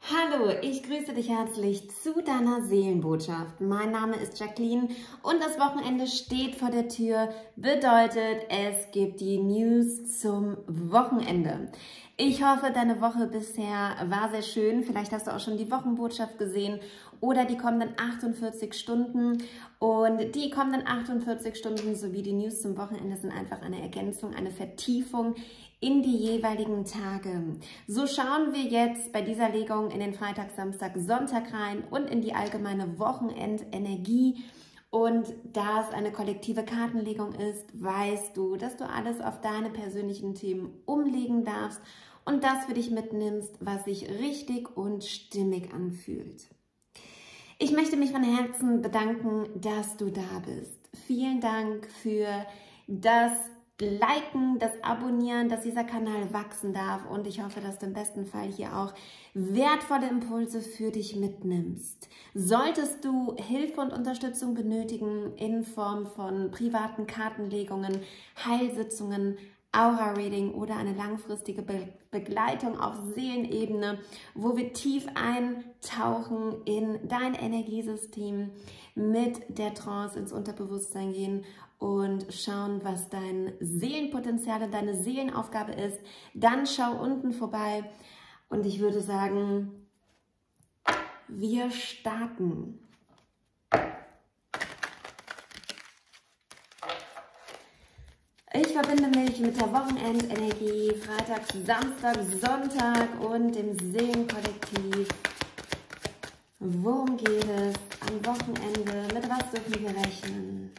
Hallo, ich grüße dich herzlich zu deiner Seelenbotschaft. Mein Name ist Jacqueline und das Wochenende steht vor der Tür, bedeutet, es gibt die News zum Wochenende. Ich hoffe, deine Woche bisher war sehr schön. Vielleicht hast du auch schon die Wochenbotschaft gesehen oder die kommenden 48 Stunden. Und die kommenden 48 Stunden sowie die News zum Wochenende sind einfach eine Ergänzung, eine Vertiefung in die jeweiligen Tage. So schauen wir jetzt bei dieser Legung in den Freitag, Samstag, Sonntag rein und in die allgemeine Wochenendenergie. Und da es eine kollektive Kartenlegung ist, weißt du, dass du alles auf deine persönlichen Themen umlegen darfst und das für dich mitnimmst, was sich richtig und stimmig anfühlt. Ich möchte mich von Herzen bedanken, dass du da bist. Vielen Dank für das Liken, das Abonnieren, dass dieser Kanal wachsen darf und ich hoffe, dass du im besten Fall hier auch wertvolle Impulse für dich mitnimmst. Solltest du Hilfe und Unterstützung benötigen in Form von privaten Kartenlegungen, Heilsitzungen, Aura-Reading oder eine langfristige Begleitung auf Seelenebene, wo wir tief eintauchen in dein Energiesystem, mit der Trance ins Unterbewusstsein gehen und schauen, was dein Seelenpotenzial, deine Seelenaufgabe ist, dann schau unten vorbei und ich würde sagen, wir starten. Ich verbinde mich mit der Wochenendenergie, Freitag, Samstag, Sonntag und dem Seelenkollektiv. Worum geht es am Wochenende? Mit was dürfen wir rechnen?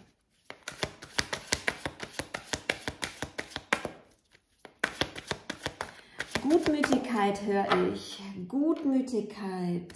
Gutmütigkeit höre ich. Gutmütigkeit.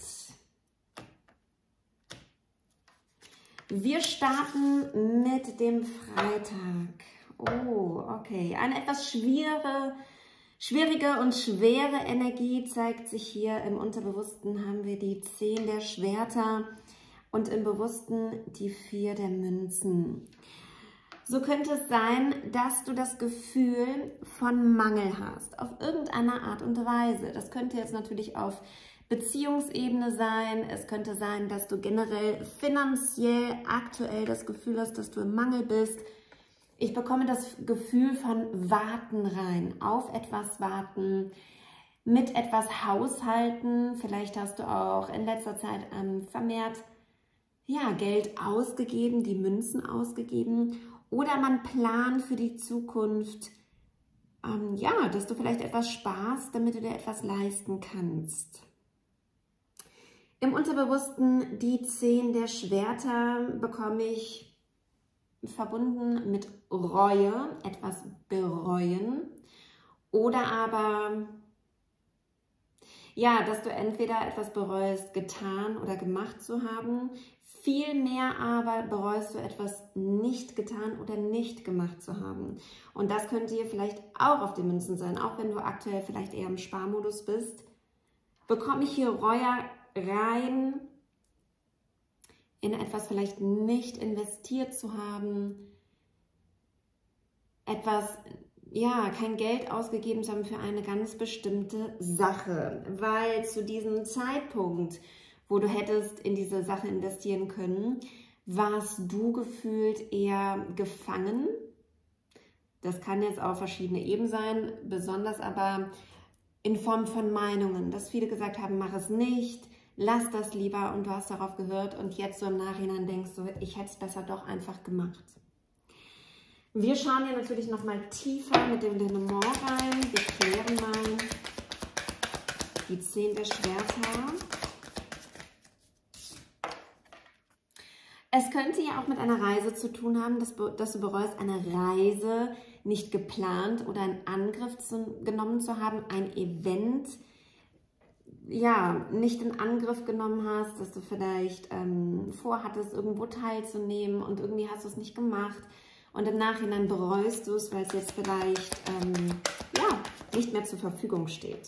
Wir starten mit dem Freitag. Oh, okay. Eine etwas schwierige und schwere Energie zeigt sich hier. Im Unterbewussten haben wir die 10 der Schwerter und im Bewussten die 4 der Münzen. So könnte es sein, dass du das Gefühl von Mangel hast, auf irgendeine Art und Weise. Das könnte jetzt natürlich auf Beziehungsebene sein. Es könnte sein, dass du generell finanziell aktuell das Gefühl hast, dass du im Mangel bist. Ich bekomme das Gefühl von Warten rein, auf etwas warten, mit etwas haushalten. Vielleicht hast du auch in letzter Zeit vermehrt Geld ausgegeben, die Münzen ausgegeben. Oder man plant für die Zukunft, dass du vielleicht etwas sparst, damit du dir etwas leisten kannst. Im Unterbewussten die 10 der Schwerter bekomme ich verbunden mit Reue, etwas bereuen oder aber, dass du entweder etwas bereust, getan oder gemacht zu haben, vielmehr aber bereust du etwas nicht getan oder nicht gemacht zu haben. Und das könnte hier vielleicht auch auf den Münzen sein, auch wenn du aktuell vielleicht eher im Sparmodus bist, bekomme ich hier Reue rein, in etwas vielleicht nicht investiert zu haben, kein Geld ausgegeben zu haben für eine ganz bestimmte Sache, weil zu diesem Zeitpunkt, wo du hättest in diese Sache investieren können, warst du gefühlt eher gefangen. Das kann jetzt auf verschiedene Ebenen sein, besonders aber in Form von Meinungen, dass viele gesagt haben, mach es nicht, lass das lieber und du hast darauf gehört und jetzt so im Nachhinein denkst du, ich hätte es besser doch einfach gemacht. Wir schauen hier natürlich nochmal tiefer mit dem Lenormand rein. Wir klären mal die 10 der Schwerter. Es könnte ja auch mit einer Reise zu tun haben, dass du bereust, eine Reise nicht geplant oder in Angriff genommen zu haben, ein Event, nicht in Angriff genommen hast, dass du vielleicht vorhattest, irgendwo teilzunehmen und irgendwie hast du es nicht gemacht und im Nachhinein bereust du es, weil es jetzt vielleicht nicht mehr zur Verfügung steht.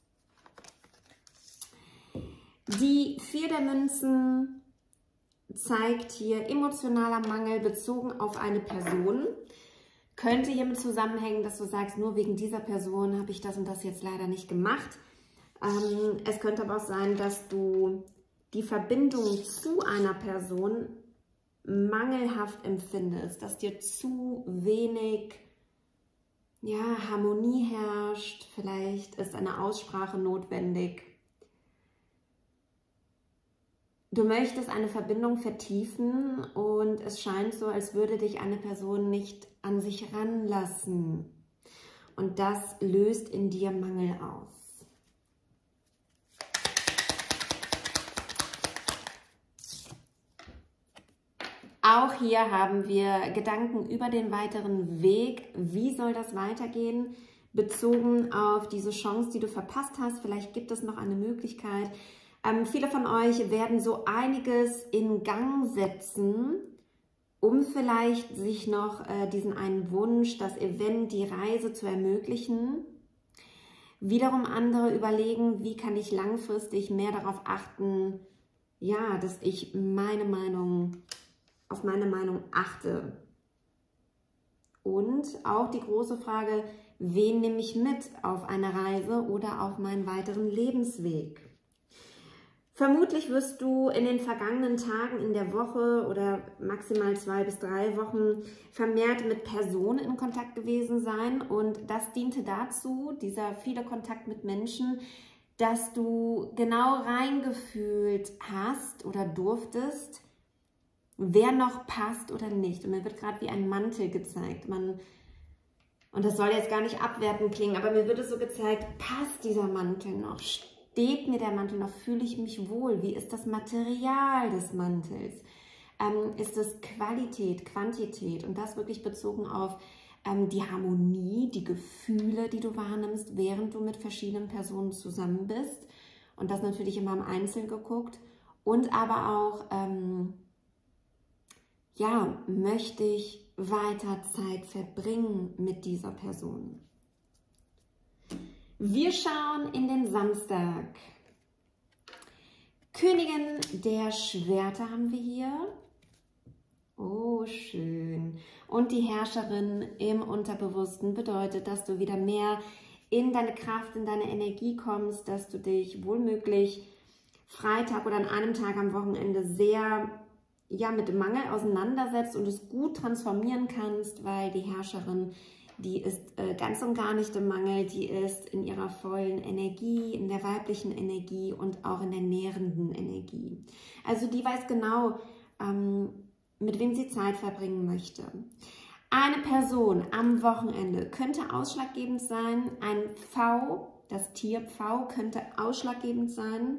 Die 4 der Münzen zeigt hier emotionaler Mangel bezogen auf eine Person. Könnte hiermit zusammenhängen, dass du sagst, nur wegen dieser Person habe ich das und das jetzt leider nicht gemacht. Es könnte aber auch sein, dass du die Verbindung zu einer Person mangelhaft empfindest, dass dir zu wenig Harmonie herrscht. Vielleicht ist eine Aussprache notwendig. Du möchtest eine Verbindung vertiefen und es scheint so, als würde dich eine Person nicht an sich ranlassen. Und das löst in dir Mangel aus. Auch hier haben wir Gedanken über den weiteren Weg. Wie soll das weitergehen? Bezogen auf diese Chance, die du verpasst hast. Vielleicht gibt es noch eine Möglichkeit. Viele von euch werden so einiges in Gang setzen, um vielleicht sich noch diesen einen Wunsch, das Event, die Reise zu ermöglichen. Wiederum andere überlegen, wie kann ich langfristig mehr darauf achten, dass ich auf meine Meinung achte. Und auch die große Frage, wen nehme ich mit auf eine Reise oder auf meinen weiteren Lebensweg? Vermutlich wirst du in den vergangenen Tagen in der Woche oder maximal 2 bis 3 Wochen vermehrt mit Personen in Kontakt gewesen sein. Und das diente dazu, dieser viele Kontakt mit Menschen, dass du genau reingefühlt hast oder durftest, wer noch passt oder nicht. Und mir wird gerade wie ein Mantel gezeigt. Und das soll jetzt gar nicht abwertend klingen, aber mir wird es so gezeigt, passt dieser Mantel noch? Steht mir der Mantel noch? Fühle ich mich wohl? Wie ist das Material des Mantels? Ist es Qualität, Quantität? Und das wirklich bezogen auf die Harmonie, die Gefühle, die du wahrnimmst, während du mit verschiedenen Personen zusammen bist. Und das natürlich immer im Einzelnen geguckt. Und aber auch, möchte ich weiter Zeit verbringen mit dieser Person? Wir schauen in den Samstag. Königin der Schwerter haben wir hier. Oh, schön. Und die Herrscherin im Unterbewussten bedeutet, dass du wieder mehr in deine Kraft, in deine Energie kommst, dass du dich wohlmöglich Freitag oder an einem Tag am Wochenende sehr mit dem Mangel auseinandersetzt und es gut transformieren kannst, weil die Herrscherin, die ist ganz und gar nicht im Mangel, die ist in ihrer vollen Energie, in der weiblichen Energie und auch in der nährenden Energie. Also die weiß genau, mit wem sie Zeit verbringen möchte. Eine Person am Wochenende könnte ausschlaggebend sein, ein Pfau, das Tier Pfau könnte ausschlaggebend sein.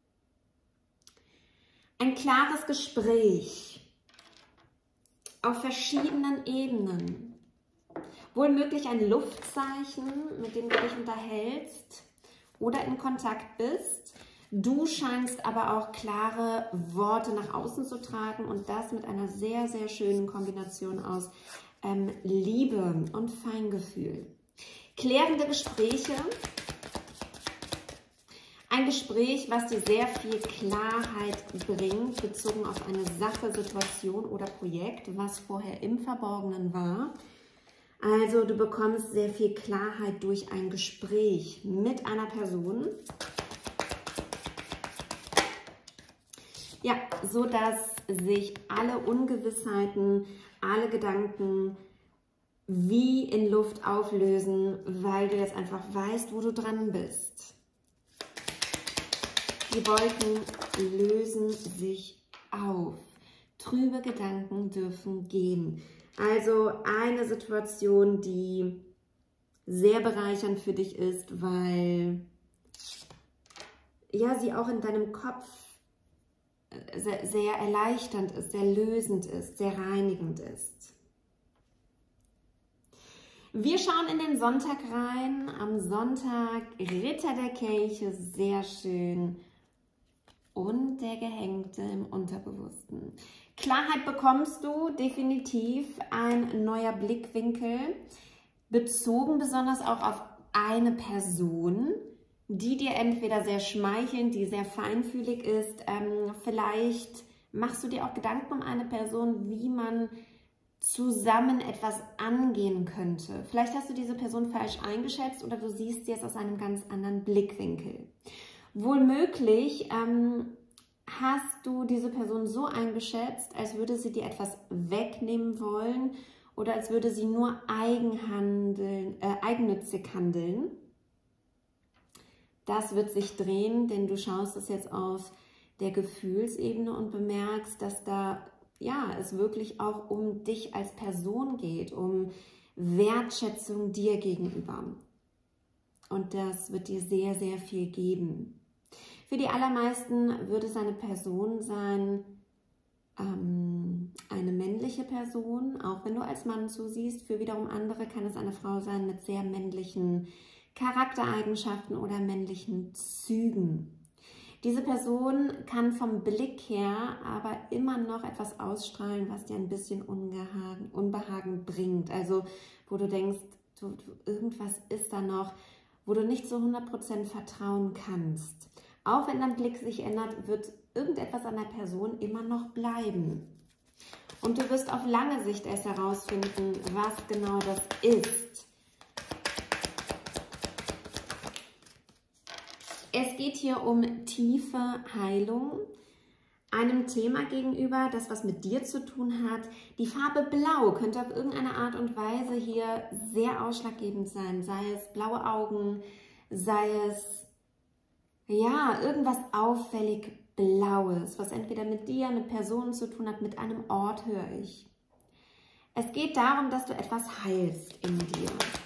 Ein klares Gespräch auf verschiedenen Ebenen. Wohlmöglich ein Luftzeichen, mit dem du dich unterhältst oder in Kontakt bist. Du scheinst aber auch klare Worte nach außen zu tragen und das mit einer sehr, sehr schönen Kombination aus Liebe und Feingefühl. Klärende Gespräche. Ein Gespräch, was dir sehr viel Klarheit bringt, bezogen auf eine Sache, Situation oder Projekt, was vorher im Verborgenen war. Also du bekommst sehr viel Klarheit durch ein Gespräch mit einer Person. Ja, so dass sich alle Ungewissheiten, alle Gedanken wie in Luft auflösen, weil du jetzt einfach weißt, wo du dran bist. Die Wolken lösen sich auf. Trübe Gedanken dürfen gehen. Also eine Situation, die sehr bereichernd für dich ist, weil sie auch in deinem Kopf sehr erleichternd ist, sehr lösend ist, sehr reinigend ist. Wir schauen in den Sonntag rein. Am Sonntag Ritter der Kelche, sehr schön. Und der Gehängte im Unterbewussten. Klarheit bekommst du definitiv, ein neuer Blickwinkel, bezogen besonders auch auf eine Person, die dir entweder sehr schmeichelnd, die sehr feinfühlig ist. Vielleicht machst du dir auch Gedanken um eine Person, wie man zusammen etwas angehen könnte. Vielleicht hast du diese Person falsch eingeschätzt oder du siehst sie jetzt aus einem ganz anderen Blickwinkel. Wohlmöglich hast du diese Person so eingeschätzt, als würde sie dir etwas wegnehmen wollen oder als würde sie nur eigennützig handeln. Das wird sich drehen, denn du schaust es jetzt auf der Gefühlsebene und bemerkst, dass da es wirklich auch um dich als Person geht, um Wertschätzung dir gegenüber. Und das wird dir sehr, sehr viel geben. Für die allermeisten wird es eine Person sein, eine männliche Person, auch wenn du als Mann zusiehst. Für wiederum andere kann es eine Frau sein mit sehr männlichen Charaktereigenschaften oder männlichen Zügen. Diese Person kann vom Blick her aber immer noch etwas ausstrahlen, was dir ein bisschen Unbehagen bringt. Also wo du denkst, irgendwas ist da noch, wo du nicht zu 100% vertrauen kannst. Auch wenn dein Blick sich ändert, wird irgendetwas an der Person immer noch bleiben. Und du wirst auf lange Sicht erst herausfinden, was genau das ist. Es geht hier um tiefe Heilung, einem Thema gegenüber, das was mit dir zu tun hat. Die Farbe Blau könnte auf irgendeine Art und Weise hier sehr ausschlaggebend sein, sei es blaue Augen, sei es irgendwas auffällig Blaues, was entweder mit dir, mit Personen zu tun hat, mit einem Ort, höre ich. Es geht darum, dass du etwas heilst in dir.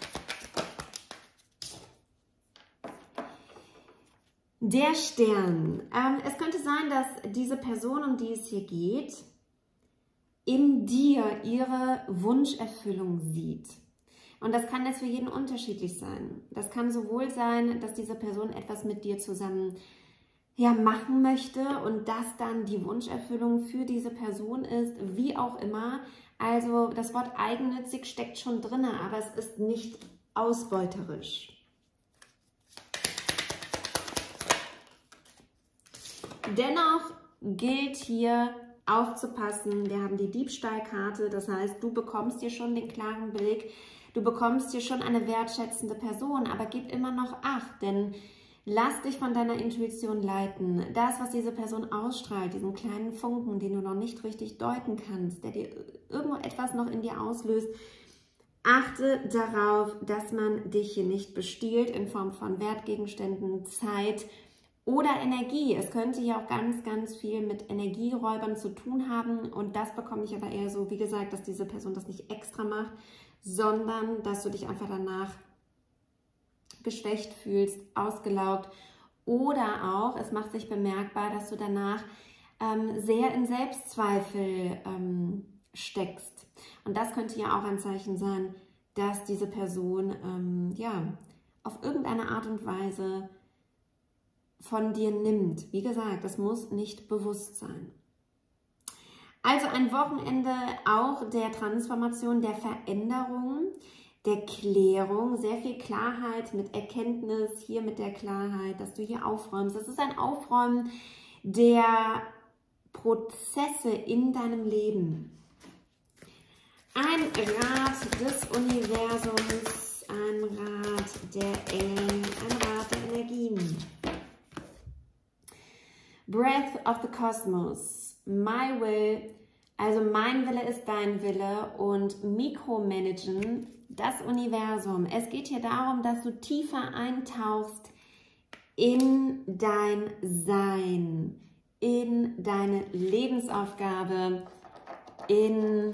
Der Stern. Es könnte sein, dass diese Person, um die es hier geht, in dir ihre Wunscherfüllung sieht. Und das kann jetzt für jeden unterschiedlich sein. Das kann sowohl sein, dass diese Person etwas mit dir zusammen machen möchte und das dann die Wunscherfüllung für diese Person ist, wie auch immer. Also das Wort eigennützig steckt schon drin, aber es ist nicht ausbeuterisch. Dennoch gilt hier aufzupassen, wir haben die Diebstahlkarte, das heißt, du bekommst hier schon den klaren Blick, du bekommst hier schon eine wertschätzende Person, aber gib immer noch Acht, denn lass dich von deiner Intuition leiten. Das, was diese Person ausstrahlt, diesen kleinen Funken, den du noch nicht richtig deuten kannst, der dir irgendetwas noch in dir auslöst, achte darauf, dass man dich hier nicht bestiehlt in Form von Wertgegenständen, Zeit oder Energie. Es könnte hier auch ganz, ganz viel mit Energieräubern zu tun haben und das bekomme ich aber eher so, wie gesagt, dass diese Person das nicht extra macht, sondern dass du dich einfach danach geschwächt fühlst, ausgelaugt oder auch, es macht sich bemerkbar, dass du danach sehr in Selbstzweifel steckst. Und das könnte ja auch ein Zeichen sein, dass diese Person auf irgendeine Art und Weise von dir nimmt. Wie gesagt, das muss nicht bewusst sein. Also ein Wochenende auch der Transformation, der Veränderung, der Klärung, sehr viel Klarheit mit Erkenntnis, hier mit der Klarheit, dass du hier aufräumst. Das ist ein Aufräumen der Prozesse in deinem Leben. Ein Rat des Universums, ein Rat der Engel, ein Rat der Energien. Breath of the Cosmos, my will, also mein Wille ist dein Wille und Mikromanagen, das Universum. Es geht hier darum, dass du tiefer eintauchst in dein Sein, in deine Lebensaufgabe, in,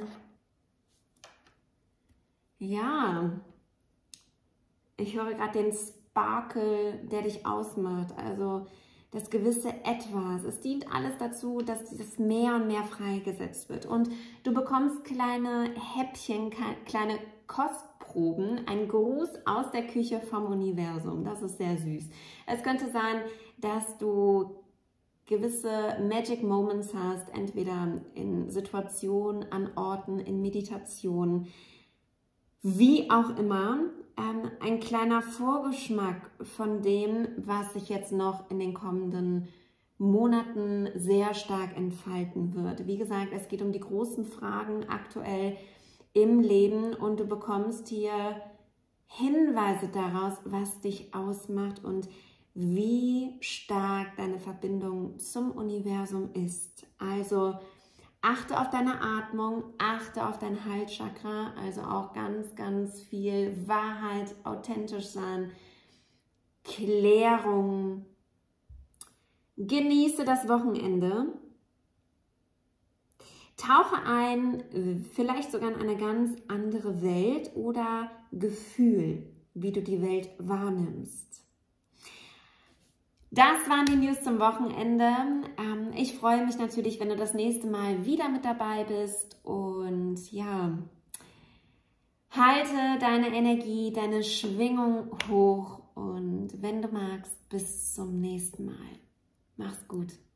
ich höre gerade den Sparkle, der dich ausmacht, also das gewisse Etwas. Es dient alles dazu, dass dieses mehr und mehr freigesetzt wird. Und du bekommst kleine Häppchen, kleine Kostproben, ein Gruß aus der Küche vom Universum. Das ist sehr süß. Es könnte sein, dass du gewisse Magic Moments hast, entweder in Situationen, an Orten, in Meditationen, wie auch immer. Ein kleiner Vorgeschmack von dem, was sich jetzt noch in den kommenden Monaten sehr stark entfalten wird. Wie gesagt, es geht um die großen Fragen aktuell. im Leben und du bekommst hier Hinweise daraus, was dich ausmacht und wie stark deine Verbindung zum Universum ist. Also achte auf deine Atmung, achte auf dein Halschakra, also auch ganz, ganz viel Wahrheit, authentisch sein, Klärung. Genieße das Wochenende. Tauche ein, vielleicht sogar in eine ganz andere Welt oder Gefühl, wie du die Welt wahrnimmst. Das waren die News zum Wochenende. Ich freue mich natürlich, wenn du das nächste Mal wieder mit dabei bist und ja, halte deine Energie, deine Schwingung hoch und wenn du magst, bis zum nächsten Mal. Mach's gut.